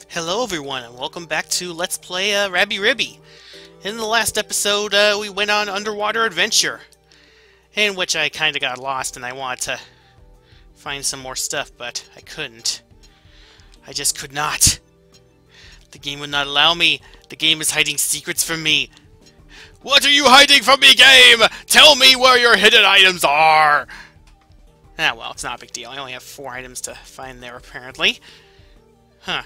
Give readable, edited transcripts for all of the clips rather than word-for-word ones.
Hello everyone, and welcome back to Let's Play Rabi-Ribi. In the last episode, we went on underwater adventure, in which I kinda got lost and I wanted to find some more stuff, but I couldn't. I just could not. The game would not allow me. The game is hiding secrets from me. What are you hiding from me, game? Tell me where your hidden items are! Ah, well, it's not a big deal. I only have 4 items to find there, apparently. Huh.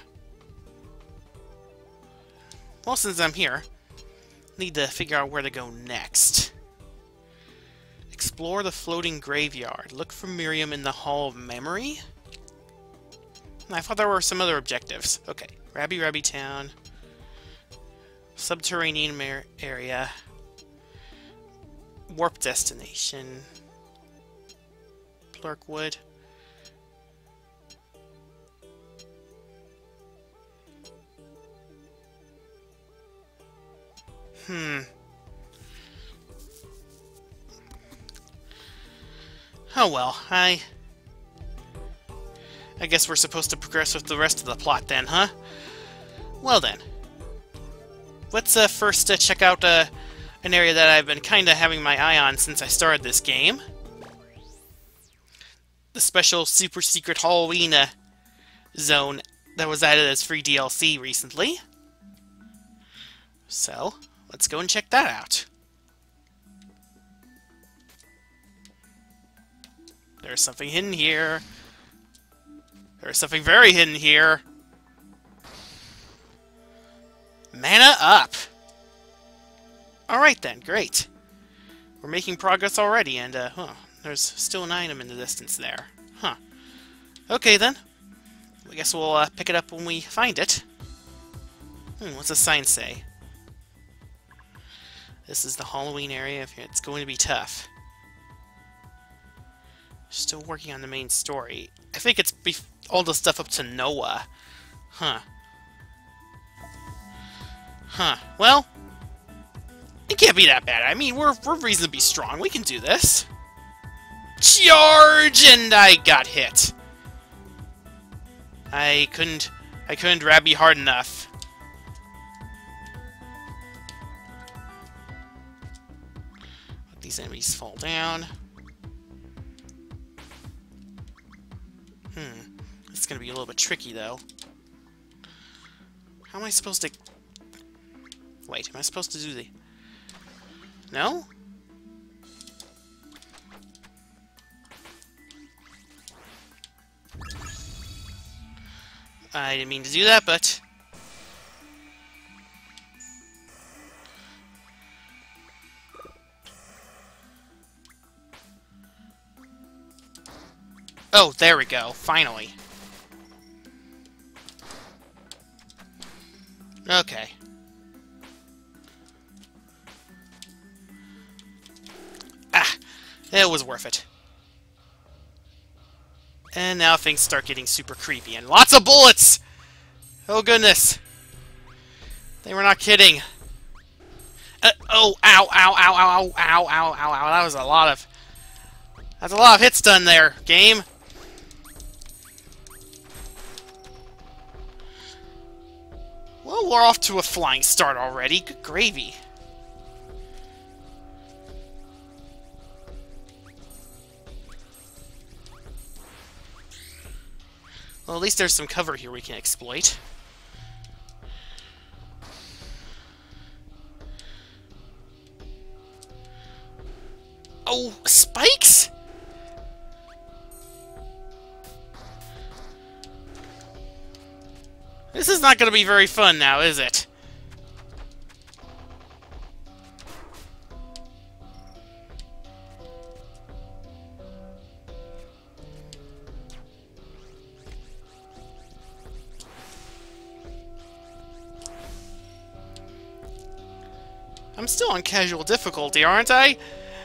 Well, since I'm here, need to figure out where to go next. Explore the floating graveyard. Look for Miriam in the Hall of Memory? I thought there were some other objectives. Okay. Rabi-Ribi Town. Subterranean area. Warp destination. Plurkwood. Oh well, I guess we're supposed to progress with the rest of the plot then, huh? Well then. Let's first check out an area that I've been kinda having my eye on since I started this game. The special super secret Halloween zone that was added as free DLC recently. So, let's go and check that out. There's something hidden here. There's something very hidden here. Mana up! Alright then, great. We're making progress already, and, there's still an item in the distance there. Huh. Okay then. I guess we'll pick it up when we find it. What's the sign say? This is the Halloween area. It's going to be tough. Still working on the main story. I think it's all the stuff up to Noah. Huh. Huh. Well, it can't be that bad. I mean, we're reasonably strong. We can do this. Charge! And I got hit. I couldn't Rabi hard enough. Let these enemies fall down. This is gonna be a little bit tricky, though. How am I supposed to... Wait, am I supposed to do the... No? I didn't mean to do that, but... Oh, there we go. Finally. Okay. Ah! It was worth it. And now things start getting super creepy. And lots of bullets! Oh, goodness. They were not kidding. Oh, ow, ow, ow, ow, ow, ow, ow, ow, ow. That was a lot of... That's a lot of hits done there, game. Well, we're off to a flying start already. Good gravy. Well, at least there's some cover here we can exploit. Oh, spikes? This is not going to be very fun now, is it? I'm still on casual difficulty, aren't I?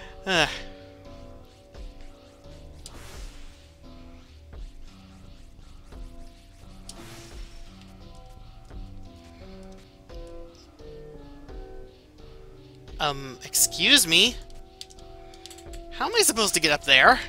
Excuse me? How am I supposed to get up there?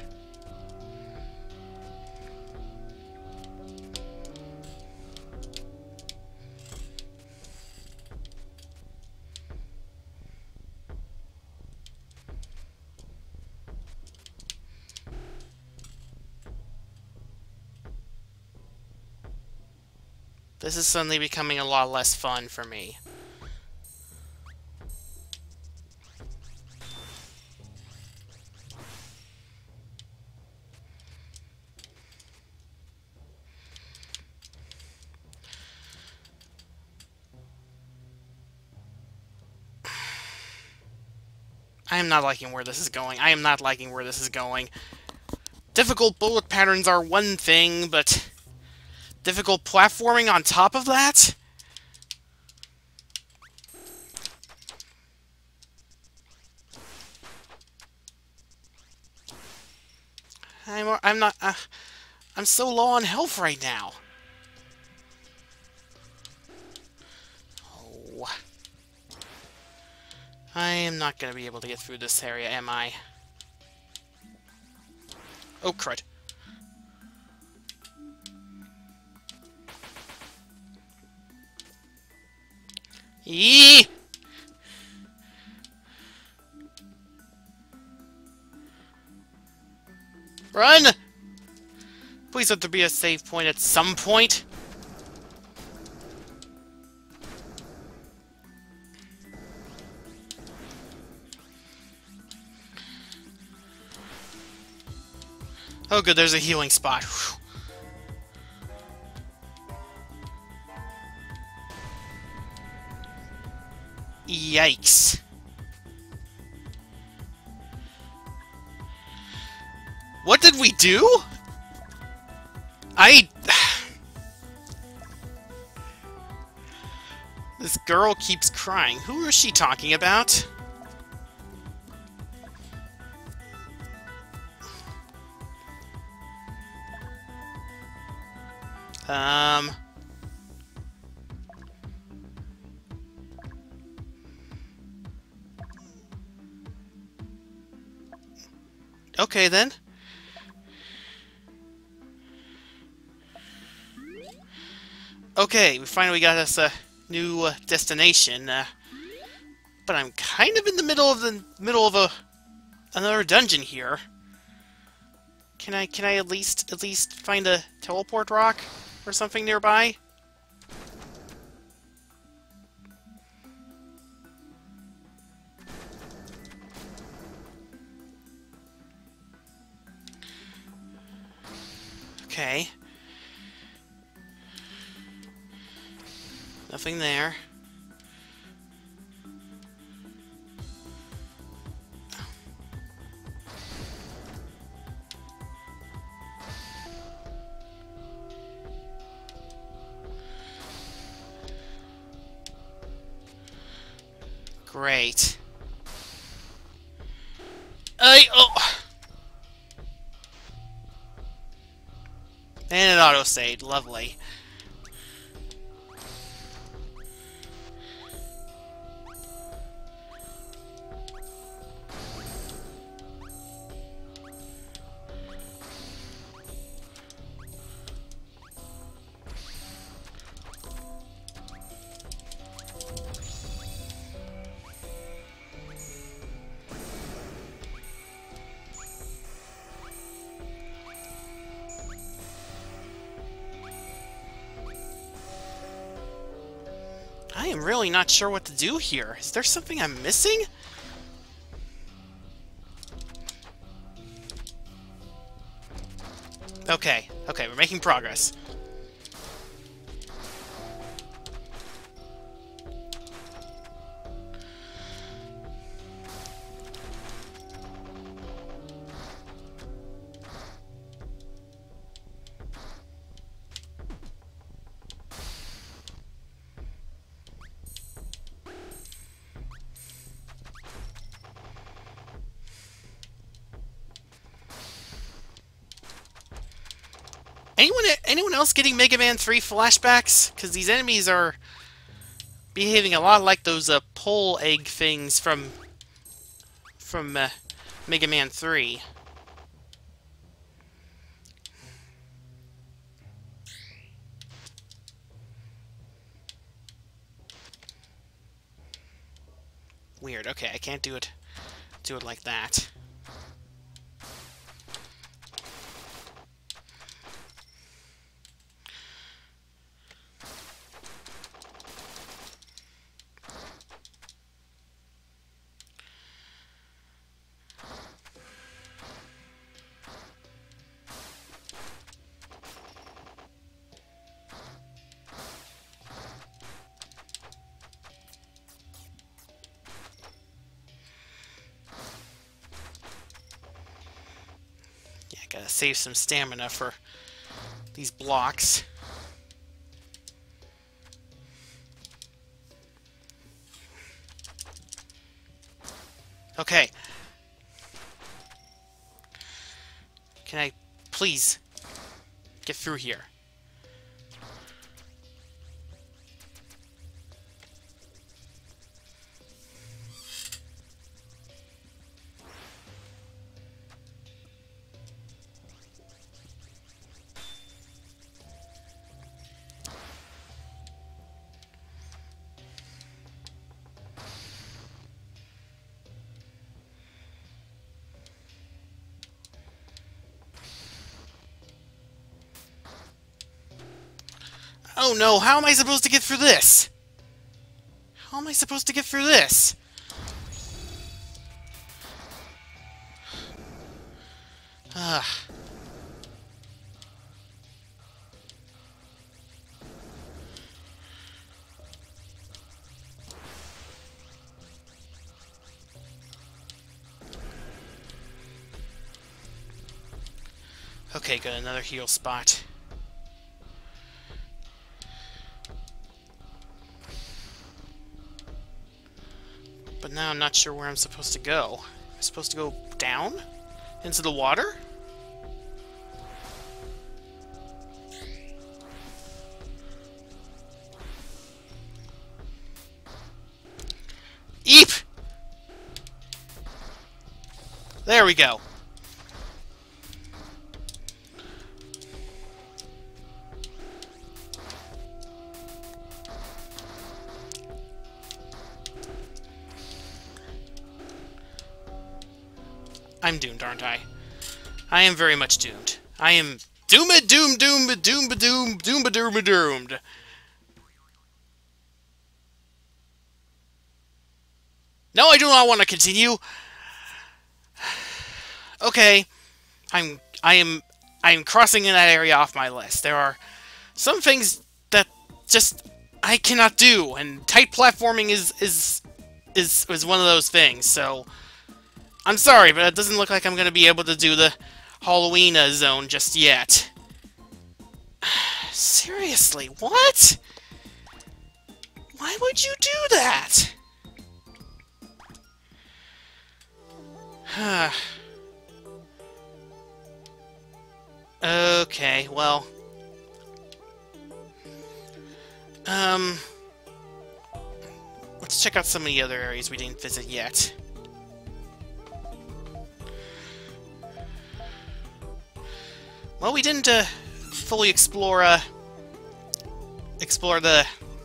This is suddenly becoming a lot less fun for me. I am not liking where this is going. I am not liking where this is going. Difficult bullet patterns are one thing, but difficult platforming on top of that? I'm not... I'm so low on health right now. Oh. I am not going to be able to get through this area, am I? Oh, crud. Eee! Run! Please let there be a save point at some point. Oh good, there's a healing spot. Whew. Yikes. What did we do? This girl keeps crying. Who is she talking about? Okay, then. Okay, we finally got us a new destination, but I'm kind of in the middle of another dungeon here. Can I at least find a teleport rock or something nearby? Okay. Nothing there. Great. Oh! And an autosave. Lovely. I am really not sure what to do here. Is there something I'm missing? Okay, we're making progress. Anyone else getting Mega Man 3 flashbacks? Because these enemies are behaving a lot like those pole egg things from Mega Man 3. Weird. Okay, I can't do it like that. Gotta save some stamina for these blocks. Okay. Can I please get through here? Oh no, how am I supposed to get through this? How am I supposed to get through this? Ugh. Okay, got another heal spot. But now I'm not sure where I'm supposed to go. Am I supposed to go down? Into the water? Eep! There we go. I'm doomed, aren't I? I am very much doomed. I am doomed, doomed, doomed, doomed, doomed, doomed, doomed, doomed. No, I do not want to continue. Okay, I am crossing in that area off my list. There are some things that just I cannot do, and tight platforming is one of those things. So I'm sorry, but it doesn't look like I'm going to be able to do the Halloween zone just yet. Seriously, what? Why would you do that? Okay, well... let's check out some of the other areas we didn't visit yet. Well, we didn't, fully explore the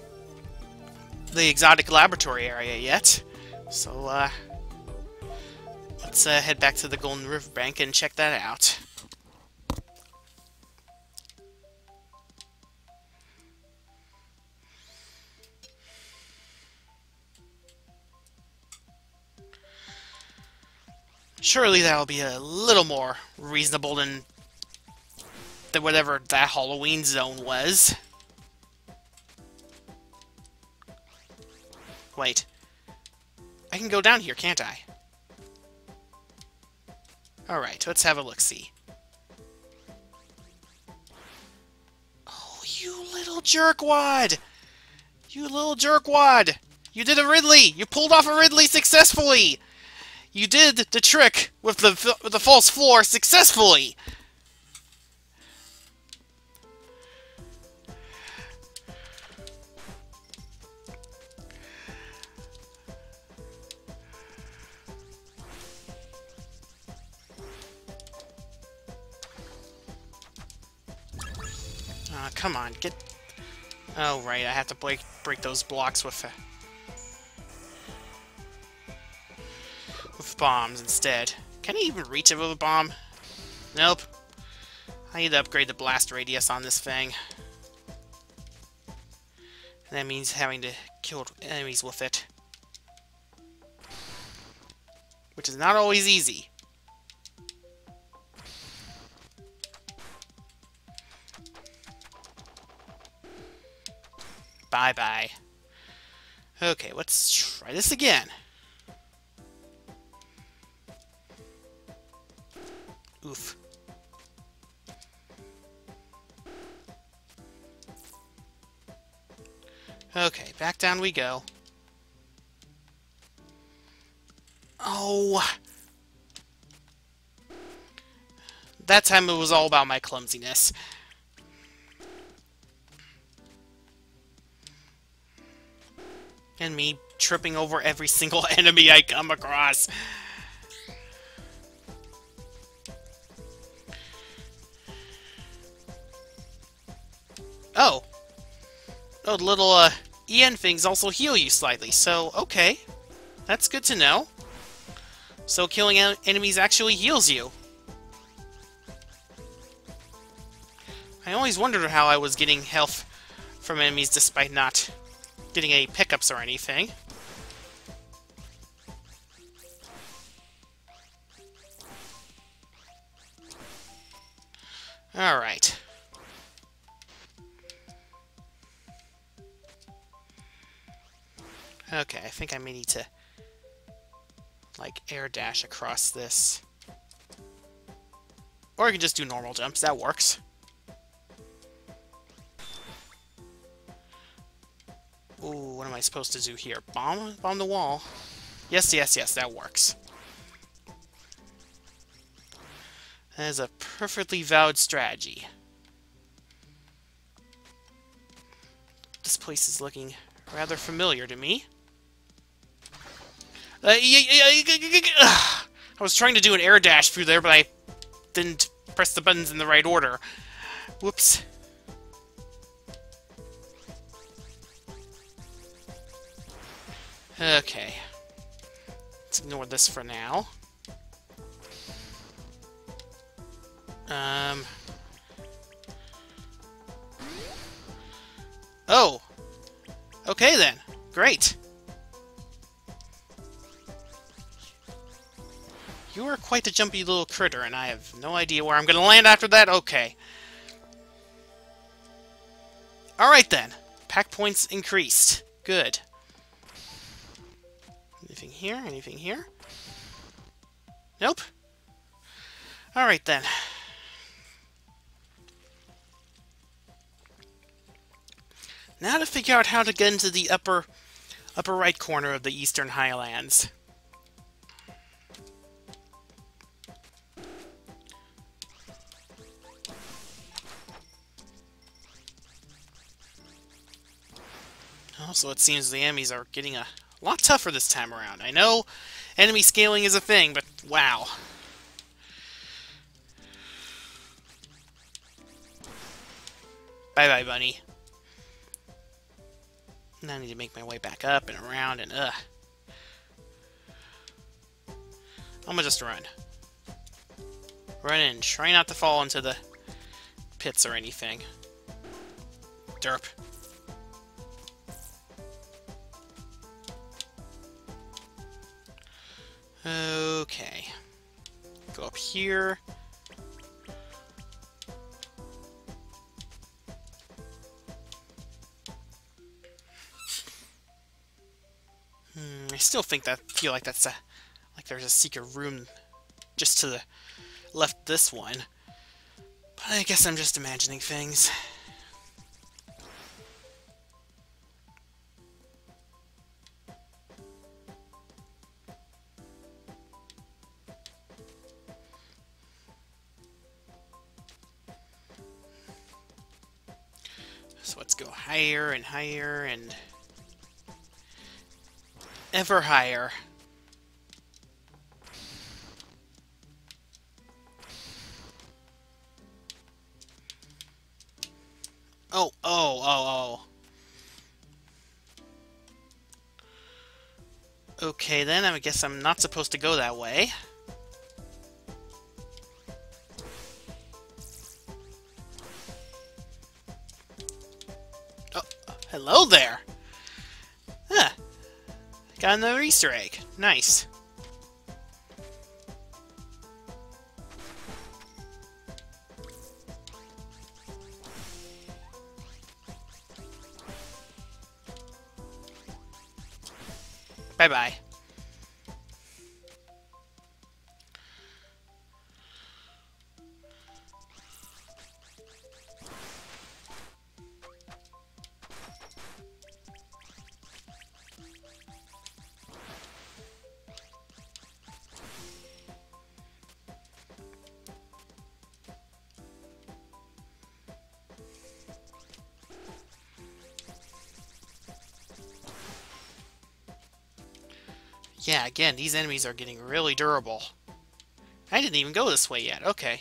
exotic laboratory area yet. So, let's, head back to the Golden Riverbank and check that out. Surely that'll be a little more reasonable than whatever that Halloween zone was. Wait. I can go down here, can't I? Alright, let's have a look-see. Oh, you little jerkwad! You little jerkwad! You did a Ridley! You pulled off a Ridley successfully! You did the trick with the false floor successfully! Come on, get... Oh, right, I have to break those blocks with bombs instead. Can I even reach it with a bomb? Nope. I need to upgrade the blast radius on this thing. And that means having to kill enemies with it. Which is not always easy. Bye-bye. Okay, let's try this again. Oof. Okay, back down we go. Oh! That time it was all about my clumsiness. And me tripping over every single enemy I come across. Oh. Oh, the little, EN things also heal you slightly, so, okay. That's good to know. So killing enemies actually heals you. I always wondered how I was getting health from enemies despite not getting any pickups or anything. Alright. Okay, I think I may need to, like, air dash across this. Or I can just do normal jumps, that works. Ooh, what am I supposed to do here? Bomb the wall. Yes, yes, yes, that works. That is a perfectly valid strategy. This place is looking rather familiar to me. I was trying to do an air dash through there, but I didn't press the buttons in the right order. Whoops. Okay. Let's ignore this for now. Oh! Okay then. Great. You are quite a jumpy little critter, and I have no idea where I'm gonna land after that. Okay. Alright then. Pack points increased. Good. Anything here? Anything here? Nope. Alright then. Now to figure out how to get into the upper right corner of the Eastern Highlands. Also, it seems the enemies are getting a lot tougher this time around. I know enemy scaling is a thing, but wow. Bye-bye, bunny. Now I need to make my way back up and around and I'm gonna just run. Run and try not to fall into the pits or anything. Derp. Okay. Go up here. I still feel like that's like there's a secret room just to the left of this one. But I guess I'm just imagining things. So let's go higher and higher and ever higher. Oh. Okay, then I guess I'm not supposed to go that way. Oh, hello there! Huh. Got another Easter egg. Nice. Bye-bye. Yeah, again, these enemies are getting really durable. I didn't even go this way yet. Okay.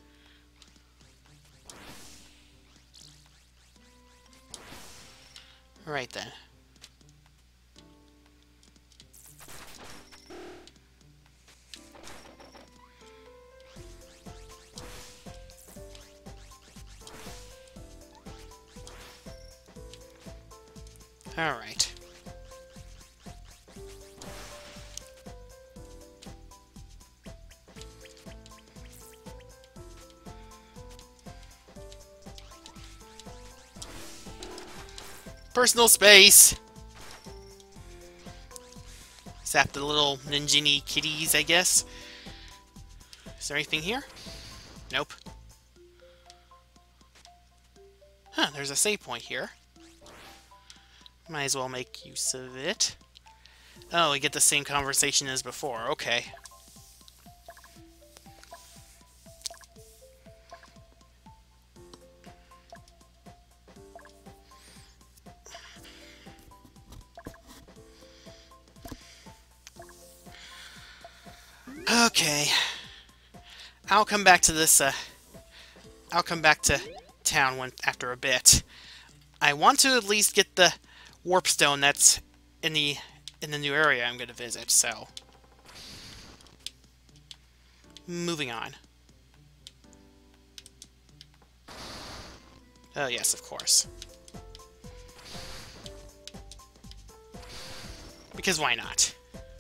Right then. Alright. Personal space! Zap the little ninjini kitties, I guess. Is there anything here? Nope. Huh, there's a save point here. Might as well make use of it. Oh, we get the same conversation as before. Okay. Okay. I'll come back to this, I'll come back to town after a bit. I want to at least get the warp stone that's in the new area I'm going to visit, so... Moving on. Oh, yes, of course. Because why not?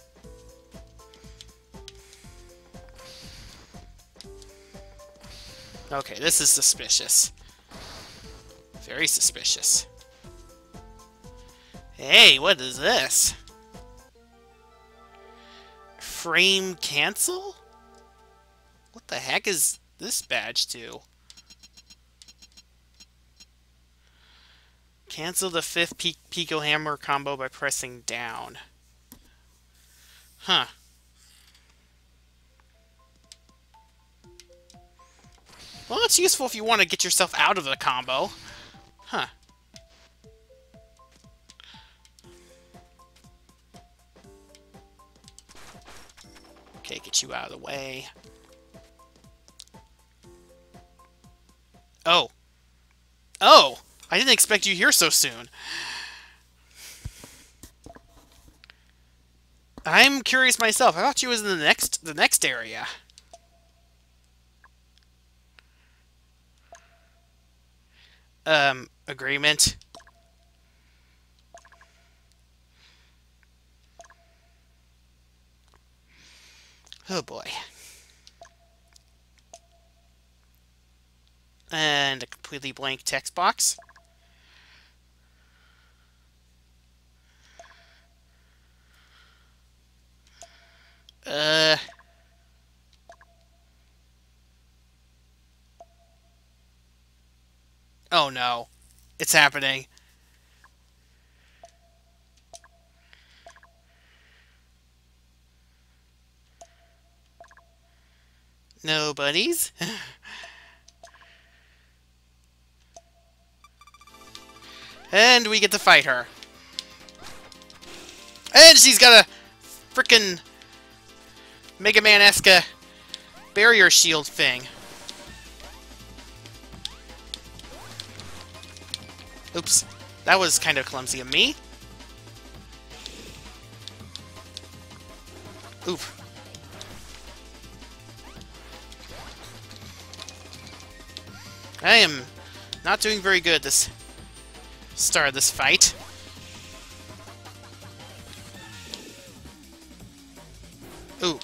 Okay, this is suspicious. Very suspicious. Hey, what is this? Frame cancel? What the heck is this badge do? Cancel the 5th Pico Hammer combo by pressing down. Huh. Well, it's useful if you want to get yourself out of the combo. Huh. Okay, get you out of the way. Oh. Oh! I didn't expect you here so soon. I'm curious myself. I thought you was in the next area. Agreement. Oh boy. And a completely blank text box. Oh no. It's happening. No buddies? And we get to fight her. And she's got a frickin' Mega Man-esque barrier shield thing. Oops. That was kind of clumsy of me. Oof. I am not doing very good this start of this fight. Ooh.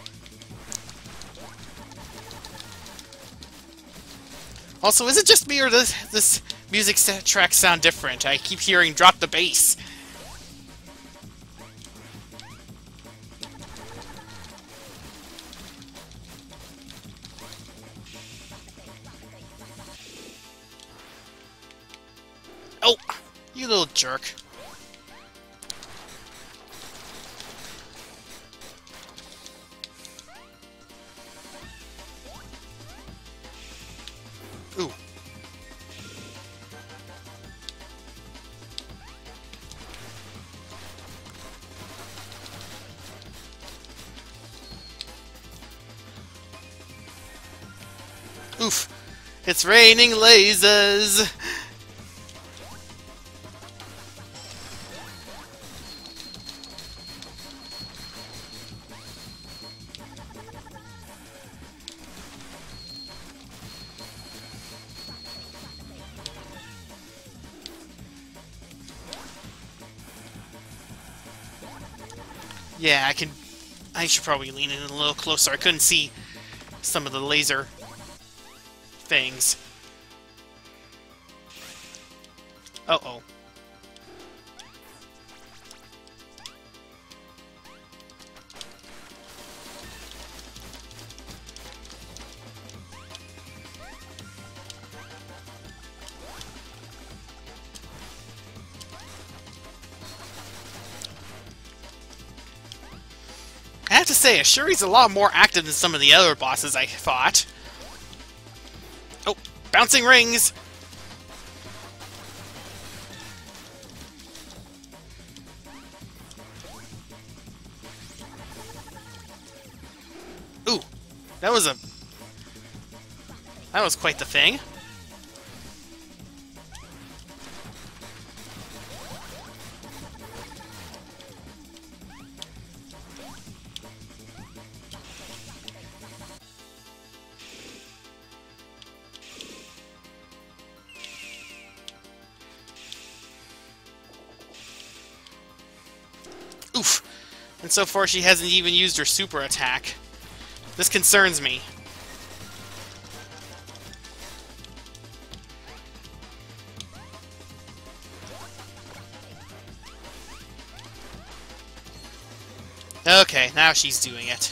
Also, is it just me or does this music track sound different? I keep hearing drop the bass. Oh, you little jerk. Ooh. It's raining lasers! Yeah, I should probably lean in a little closer. I couldn't see some of the laser things. Uh-oh. I have to say, Ashuri's a lot more active than some of the other bosses I fought. Oh, bouncing rings! Ooh, that was quite the thing. Oof. And so far she hasn't even used her super attack. This concerns me. Okay, now she's doing it.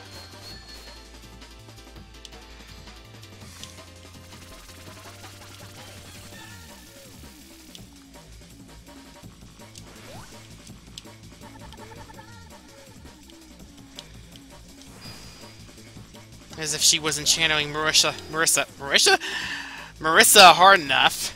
As if she wasn't channeling Marissa hard enough.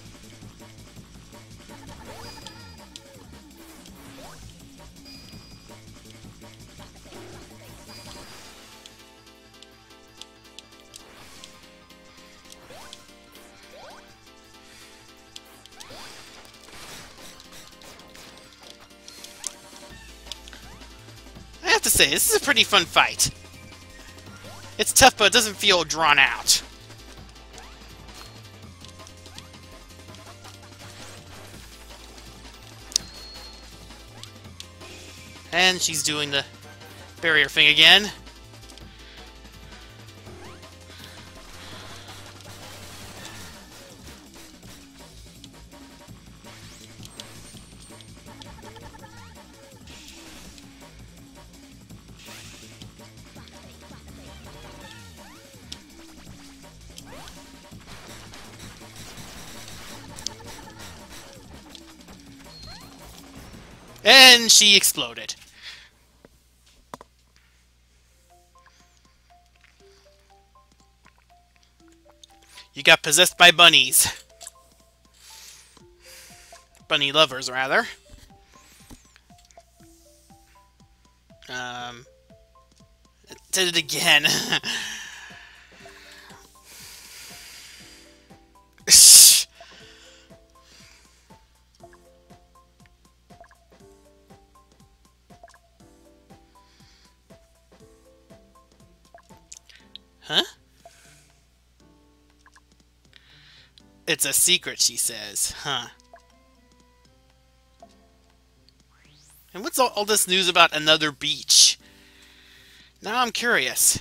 I have to say, this is a pretty fun fight. It's tough, but it doesn't feel drawn out. And she's doing the barrier thing again. And she exploded. You got possessed by bunnies. Bunny lovers, rather. It did it again. Huh? It's a secret, she says. Huh. And what's all this news about another beach? Now I'm curious.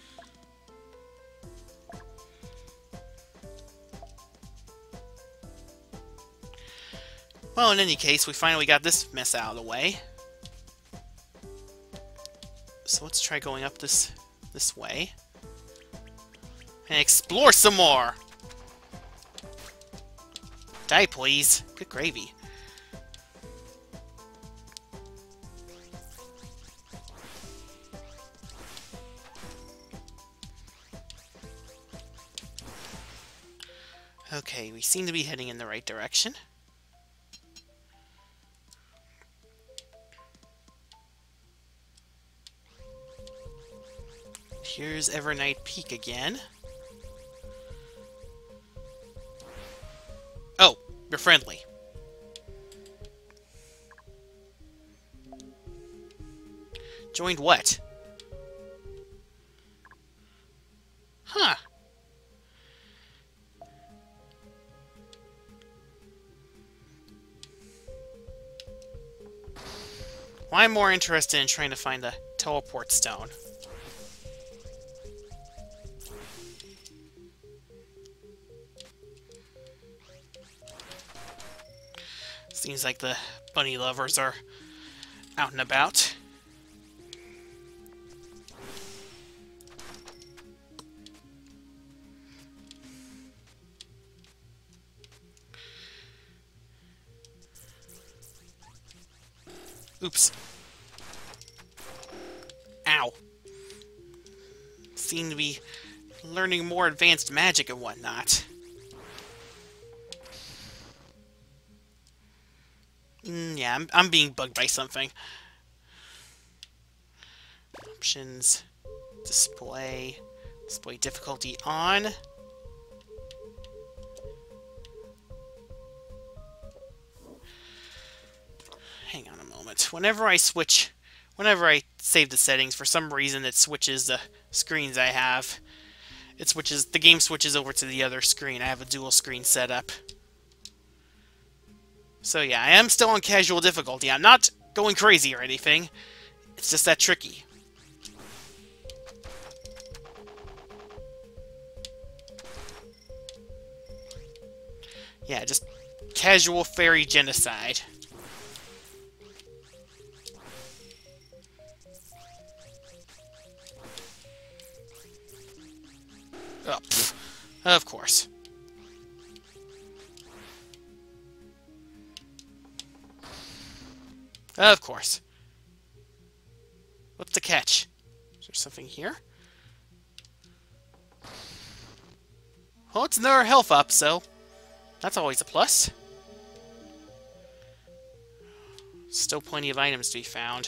Well, in any case, we finally got this mess out of the way. So let's try going up this way. And explore some more! Die, please. Good gravy. Okay, we seem to be heading in the right direction. Here's Evernight Peak again. You're friendly. Joined what? Huh. Well, I'm more interested in trying to find the teleport stone. Seems like the bunny lovers are out and about. Oops. Ow. Seem to be learning more advanced magic and whatnot. Yeah, I'm being bugged by something. Options. Display. Display difficulty on. Hang on a moment. Whenever I save the settings, for some reason it switches the screens I have. The game switches over to the other screen. I have a dual screen setup. So yeah, I am still on casual difficulty. I'm not going crazy or anything. It's just that tricky. Yeah, just casual fairy genocide. Oh, pfft. Of course. Of course. What's the catch? Is there something here? Well, it's another health up, so that's always a plus. Still plenty of items to be found.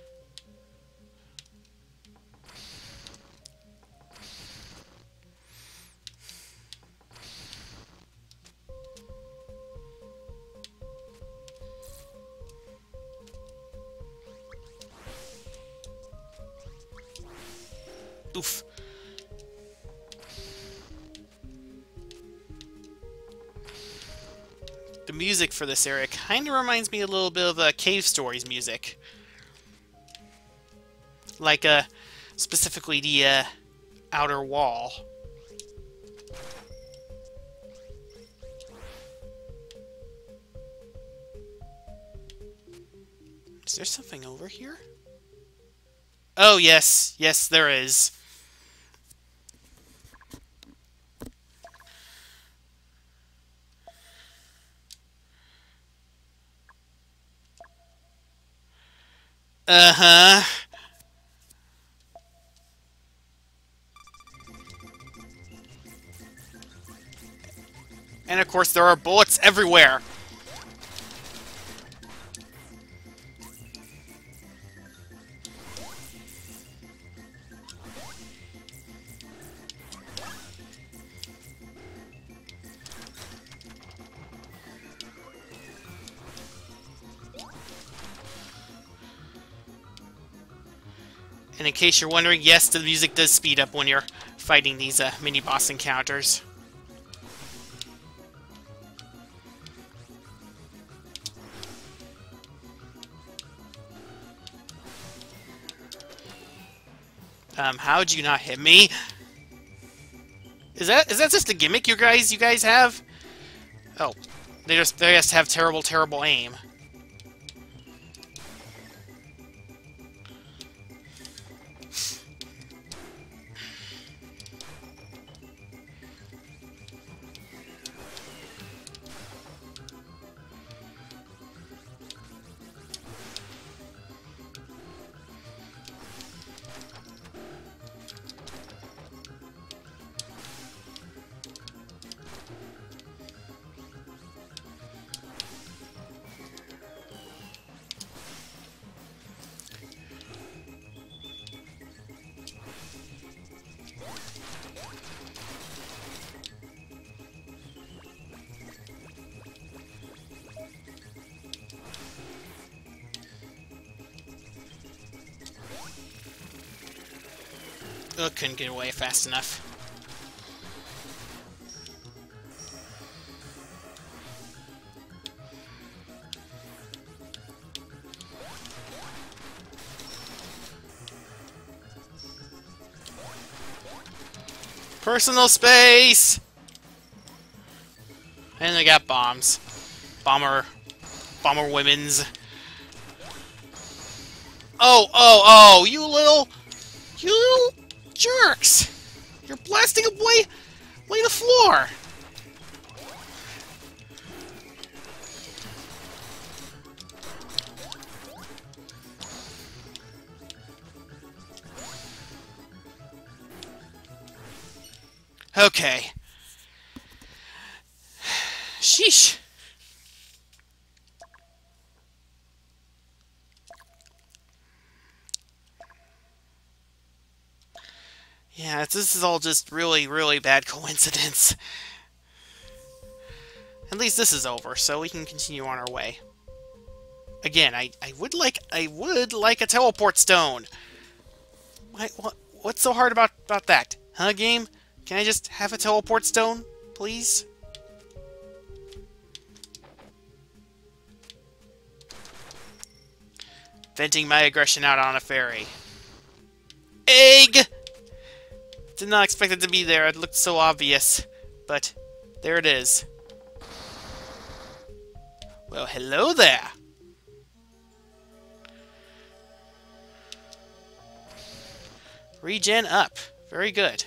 Oof. The music for this area kind of reminds me a little bit of Cave Stories music. Like, specifically the, outer wall. Is there something over here? Oh, yes. Yes, there is. Uh-huh. And of course, there are bullets everywhere. And in case you're wondering, yes, the music does speed up when you're fighting these mini-boss encounters. How'd you not hit me? Is that just a gimmick you guys have? Oh, they just have terrible aim. Oh, couldn't get away fast enough. Personal space! And they got bombs. Bomber women's. Oh, you little jerks! You're blasting away the floor! Okay. Sheesh. Yeah, this is all just really, really bad coincidence. At least this is over, so we can continue on our way. Again, I would like a teleport stone. What's so hard about that? Huh, game? Can I just have a teleport stone, please? Venting my aggression out on a fairy. Egg! Did not expect it to be there. It looked so obvious. But there it is. Well, hello there. Regen up. Very good.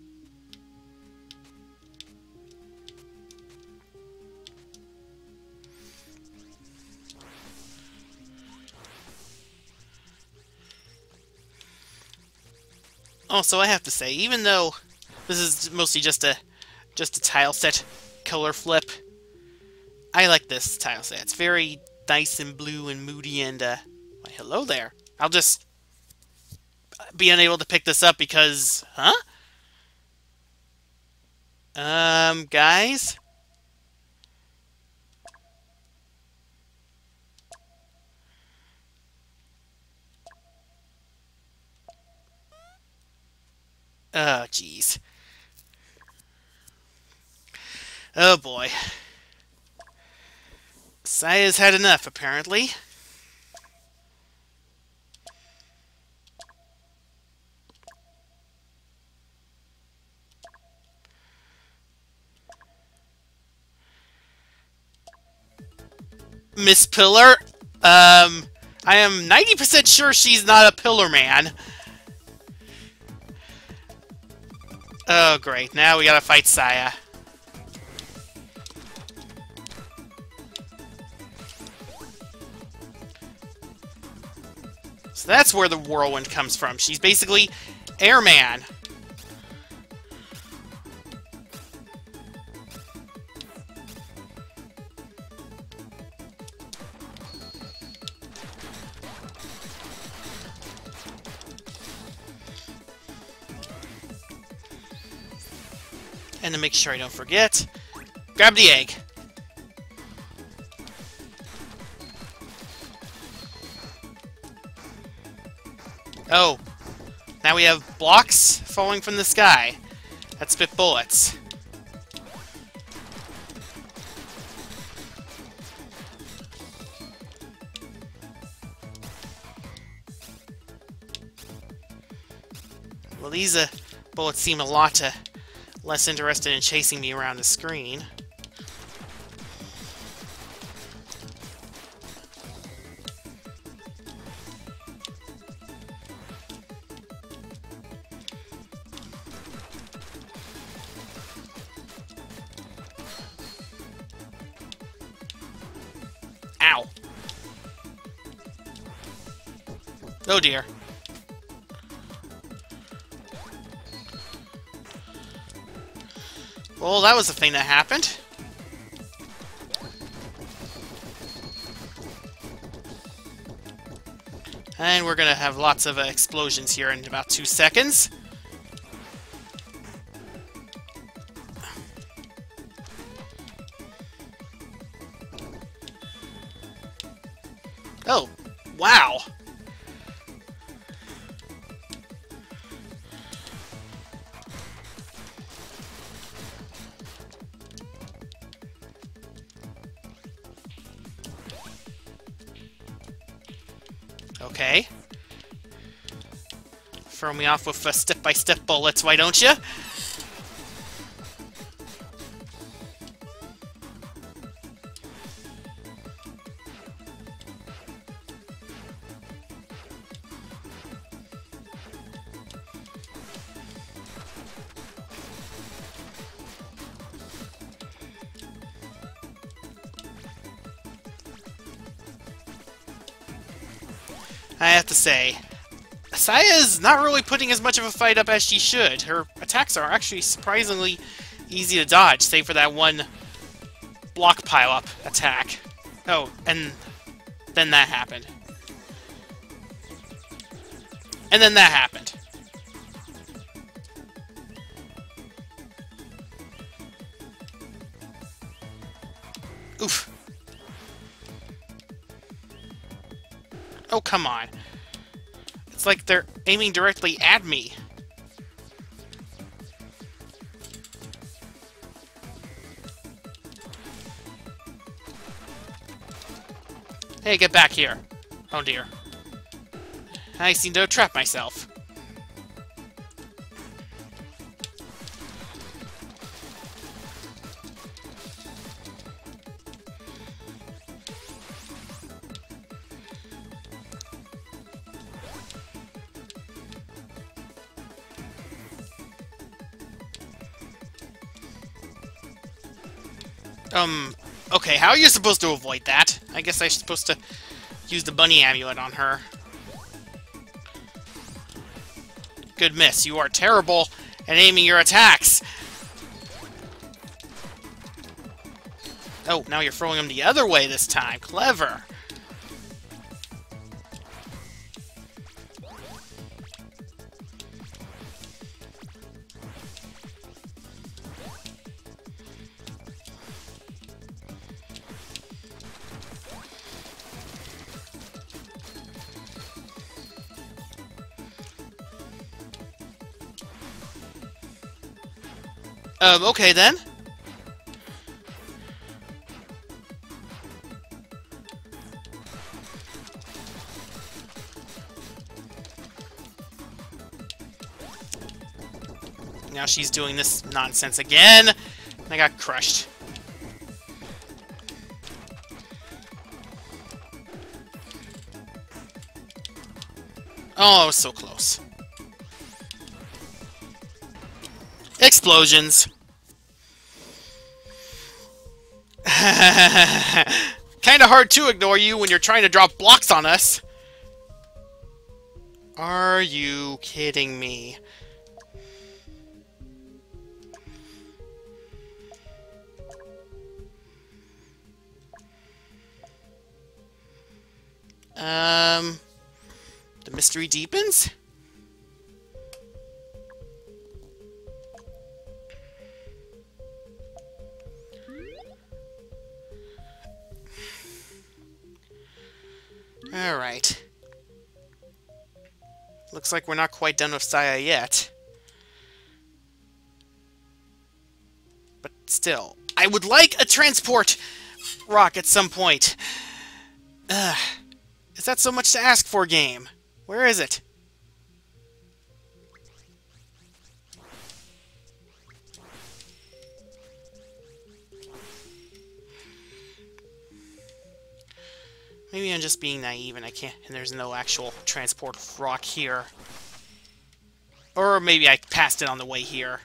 Also, I have to say, even though this is mostly just a tile set color flip, I like this tile set. It's very nice and blue and moody and why, hello there. I'll just be unable to pick this up because, huh? Guys? Oh, jeez. Oh, boy. Saya's had enough, apparently. Miss Pillar? I am 90% sure she's not a Pillar Man. Oh, great. Now we gotta fight Saya. So that's where the whirlwind comes from. She's basically Airman. And to make sure I don't forget, grab the egg. Oh, now we have blocks falling from the sky that spit bullets. Well, these bullets seem a lot less interested in chasing me around the screen. Ow. Oh dear. Well, that was the thing that happened. And we're gonna have lots of explosions here in about 2 seconds. Oh, wow. Okay. Throw me off with step-by-step bullets, why don't you? I have to say, Saya's not really putting as much of a fight up as she should. Her attacks are actually surprisingly easy to dodge, save for that one block pile-up attack. Oh, and then that happened. And then that happened. Oof. Oh, come on. It's like they're aiming directly at me. Hey, get back here. Oh dear. I seem to have trapped myself. Okay, how are you supposed to avoid that? I guess I'm supposed to use the bunny amulet on her. Good miss. You are terrible at aiming your attacks. Oh, now you're throwing them the other way this time. Clever. Okay then. Now she's doing this nonsense again. I got crushed. Oh, I was so close. Explosions. Kinda hard to ignore you when you're trying to drop blocks on us. Are you kidding me? The mystery deepens? Alright. Looks like we're not quite done with Saya yet. But still, I would like a transport rock at some point. Is that so much to ask for, game? Where is it? Maybe I'm just being naive and I can't, and there's no actual transport rock here. Or maybe I passed it on the way here.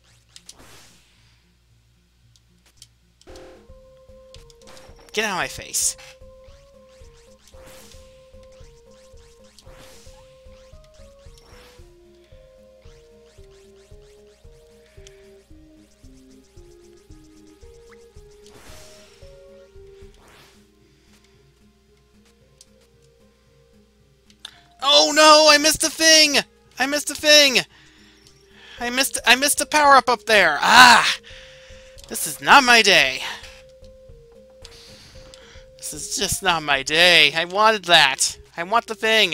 Get out of my face. Oh no, I missed a thing! I missed a thing! I missed a power-up up there! Ah! This is not my day. This is just not my day. I wanted that. I want the thing.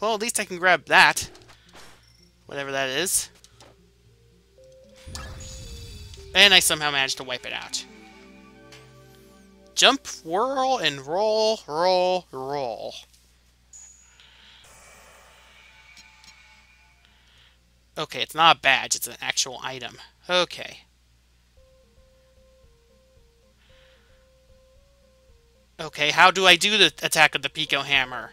Well, at least I can grab that. Whatever that is. And I somehow managed to wipe it out. Jump, whirl, and roll, roll, roll. Okay, it's not a badge, it's an actual item. Okay. Okay, how do I do the attack of the Pico Hammer?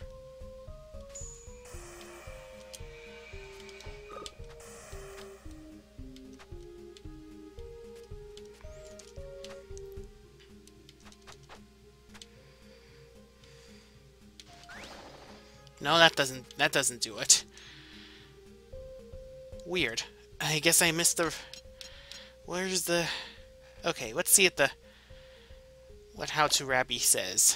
No, that doesn't do it. Weird. I guess I missed the... Where's the... Okay, let's see what How to Rabi says.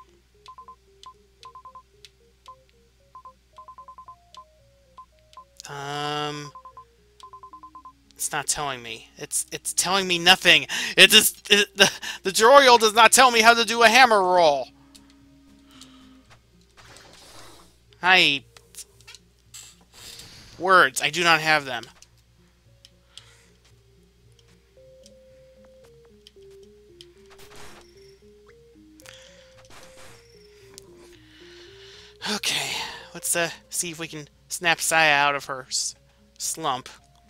It's not telling me. It's telling me nothing. The tutorial does not tell me how to do a hammer roll. Words. I do not have them. Okay, let's see if we can snap Saya out of her slump.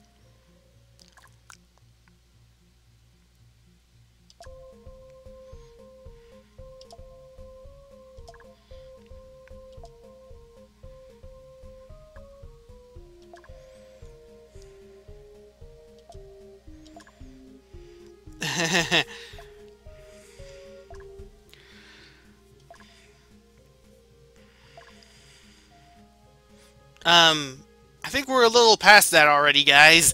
I think we're a little past that already, guys.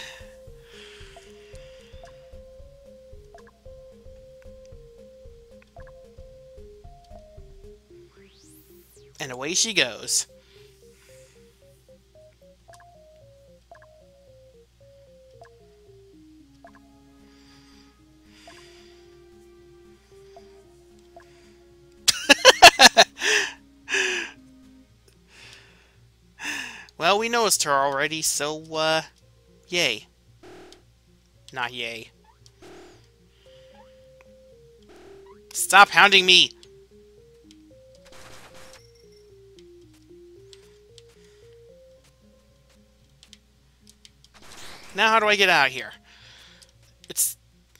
And away she goes. Well, we noticed her already, so, yay. Not yay. Stop hounding me! Now how do I get out of here? It's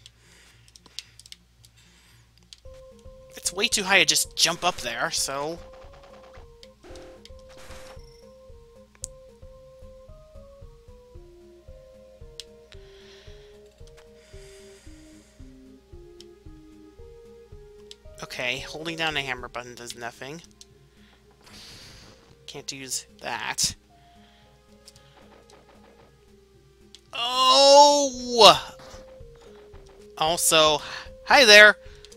way too high to just jump up there, so... Okay, holding down the hammer button does nothing. Can't use that. Oh! Also, hi there!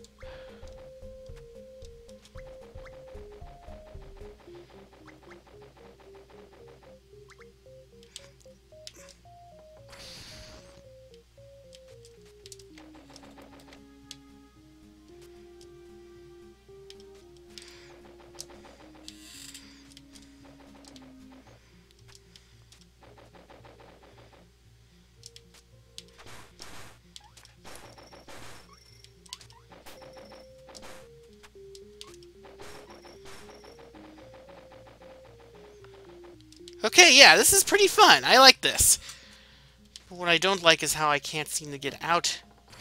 Okay, yeah, this is pretty fun. I like this. But what I don't like is how I can't seem to get out.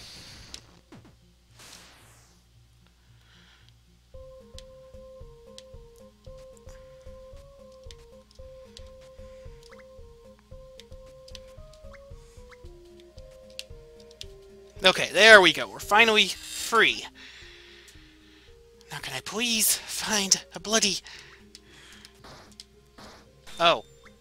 Okay, there we go. We're finally free. Now can I please find a bloody... Oh.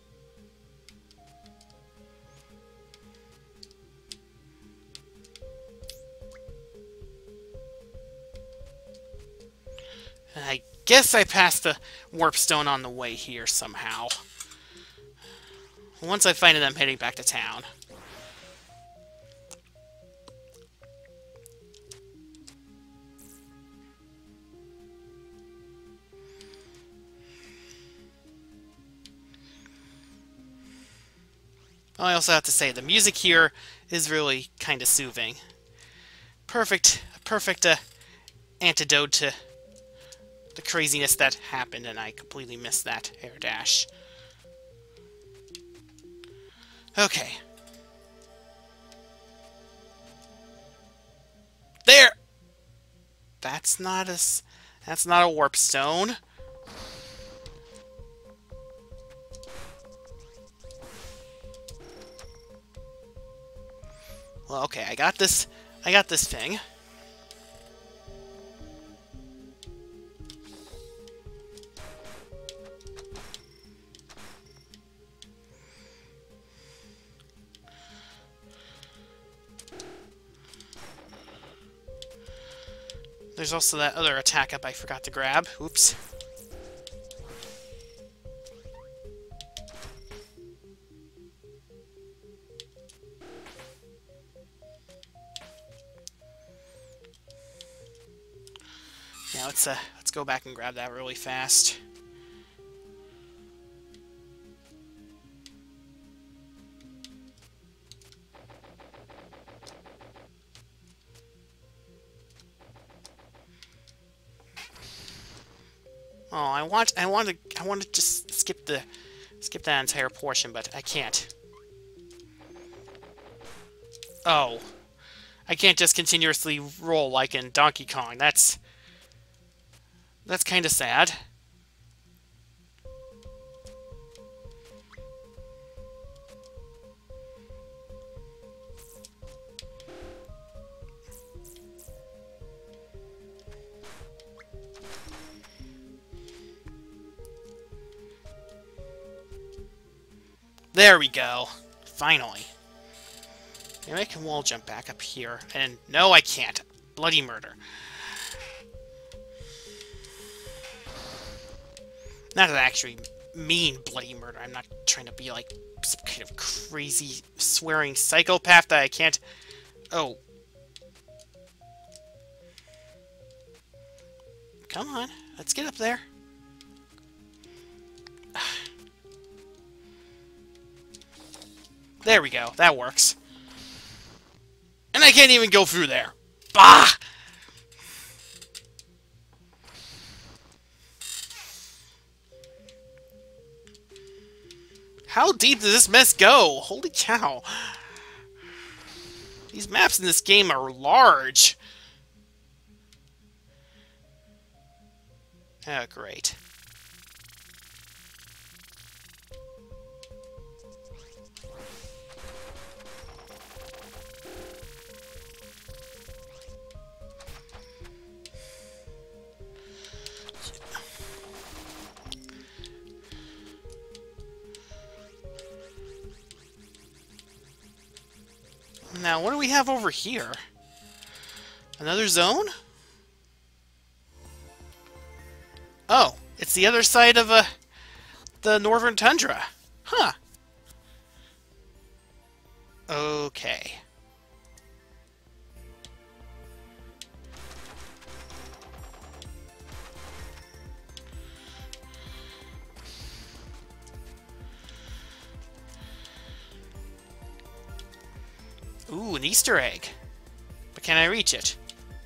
I guess I passed the warp stone on the way here somehow. Once I find it, I'm heading back to town. I also have to say, the music here is really kind of soothing. Perfect antidote to the craziness that happened, and I completely missed that air dash. Okay. There! That's not a warp stone. Well, okay, I got this thing. There's also that other attack up I forgot to grab. Oops. Yeah, let's go back and grab that really fast. Oh, I want to just skip that entire portion, but I can't. Oh, I can't just continuously roll like in Donkey Kong. That's kind of sad. There we go. Finally. Maybe I can wall jump back up here. And no, I can't. Bloody murder. Not that I actually mean bloody murder. I'm not trying to be like some kind of crazy swearing psychopath that I can't... Oh. Come on. Let's get up there. There we go. That works. And I can't even go through there. Bah! How deep does this mess go? Holy cow. These maps in this game are large. Oh, great. Now, what do we have over here? Another zone? Oh, it's the other side of the northern tundra. Huh. Okay. Ooh, an Easter egg. But can I reach it?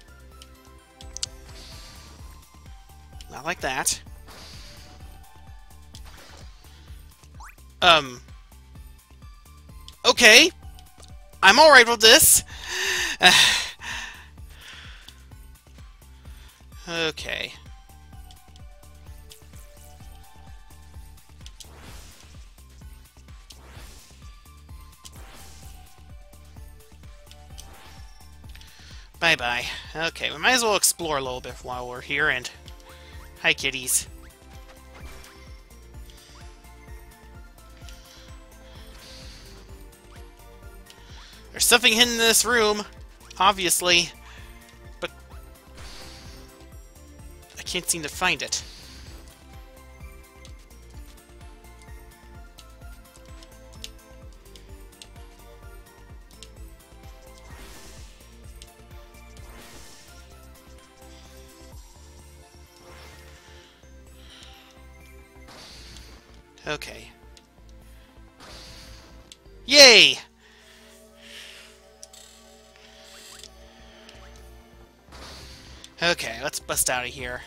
Not like that. Okay. I'm alright with this. Okay. Bye-bye. Okay, we might as well explore a little bit while we're here, and... Hi, kitties. There's something hidden in this room, obviously, but... I can't seem to find it. Okay. Yay! Okay, let's bust out of here.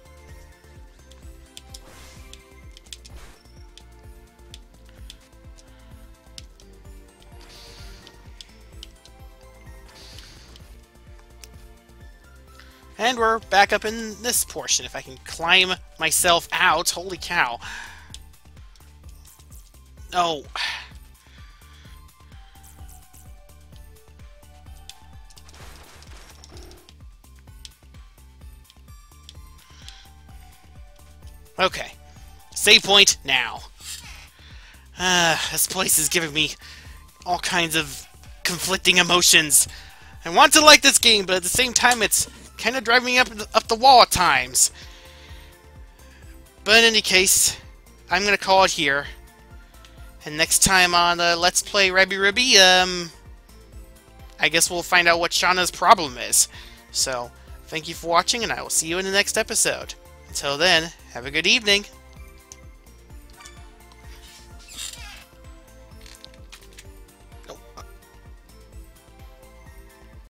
And we're back up in this portion. If I can climb myself out. Holy cow. Oh. Okay. Save point now. This place is giving me all kinds of conflicting emotions. I want to like this game, but at the same time it's kind of driving me up the wall at times. But in any case, I'm going to call it here. And next time on Let's Play Rabi-Ribi, I guess we'll find out what Shauna's problem is. So, thank you for watching, and I will see you in the next episode. Until then, have a good evening.